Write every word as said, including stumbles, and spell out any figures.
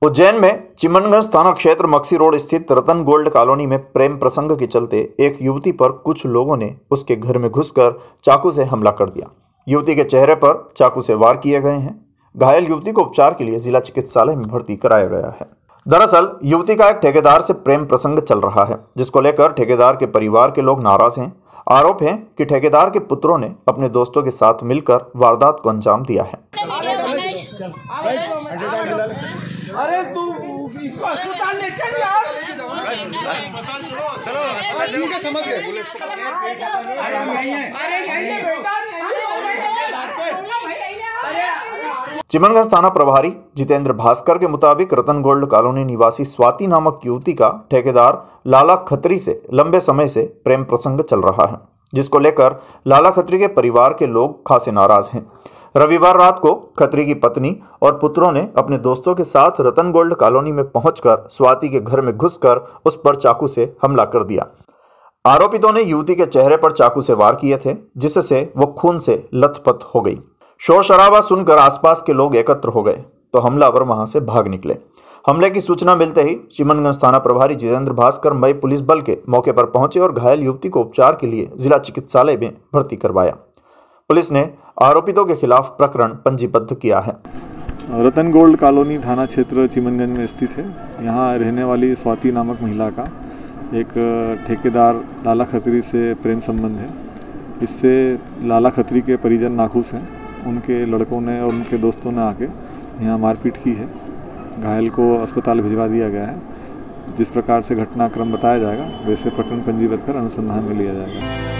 उज्जैन में चिमनगंज थाना क्षेत्र मक्सी रोड स्थित रतन गोल्ड कॉलोनी में प्रेम प्रसंग के चलते एक युवती पर कुछ लोगों ने उसके घर में घुसकर चाकू से हमला कर दिया। युवती के चेहरे पर चाकू से वार किए गए हैं। घायल युवती को उपचार के लिए जिला चिकित्सालय में भर्ती कराया गया है। दरअसल युवती का एक ठेकेदार से प्रेम प्रसंग चल रहा है, जिसको लेकर ठेकेदार के परिवार के लोग नाराज हैं। आरोप है कि ठेकेदार के पुत्रों ने अपने दोस्तों के साथ मिलकर वारदात को अंजाम दिया है। अरे तू इसको अस्पताल ले चल यार। ठीक है, समझ गए। अरे यही बेटा। चिमनगंज थाना प्रभारी जितेंद्र भास्कर के मुताबिक रतन गोल्ड कॉलोनी निवासी स्वाति नामक युवती का ठेकेदार लाला खत्री से लंबे समय से प्रेम प्रसंग चल रहा है, जिसको लेकर लाला खत्री के परिवार के लोग खासे नाराज हैं। रविवार रात को खत्री की पत्नी और पुत्रों ने अपने दोस्तों के साथ रतन गोल्ड कॉलोनी में पहुंचकर स्वाति के घर में घुसकर उस पर चाकू से हमला कर दिया। आरोपितों ने युवती के चेहरे पर चाकू से वार किए थे, जिससे वो खून से लथपथ हो गई। शोर शराबा सुनकर आसपास के लोग एकत्र हो गए तो हमलावर वहां से भाग निकले। हमले की सूचना मिलते ही चिमनगंज थाना प्रभारी जितेंद्र भास्कर मई पुलिस बल के मौके पर पहुंचे और घायल युवती को उपचार के लिए जिला चिकित्सालय में भर्ती करवाया। पुलिस ने आरोपितों के खिलाफ प्रकरण पंजीबद्ध किया है। रतन गोल्ड कॉलोनी थाना क्षेत्र चिमनगंज में स्थित है। यहाँ रहने वाली स्वाति नामक महिला का एक ठेकेदार लाला खत्री से प्रेम संबंध है। इससे लाला खत्री के परिजन नाखुश हैं। उनके लड़कों ने और उनके दोस्तों ने आके यहाँ मारपीट की है। घायल को अस्पताल भिजवा दिया गया है। जिस प्रकार से घटनाक्रम बताया जाएगा वैसे प्रकरण पंजीबद्ध कर अनुसंधान में लिया जाएगा।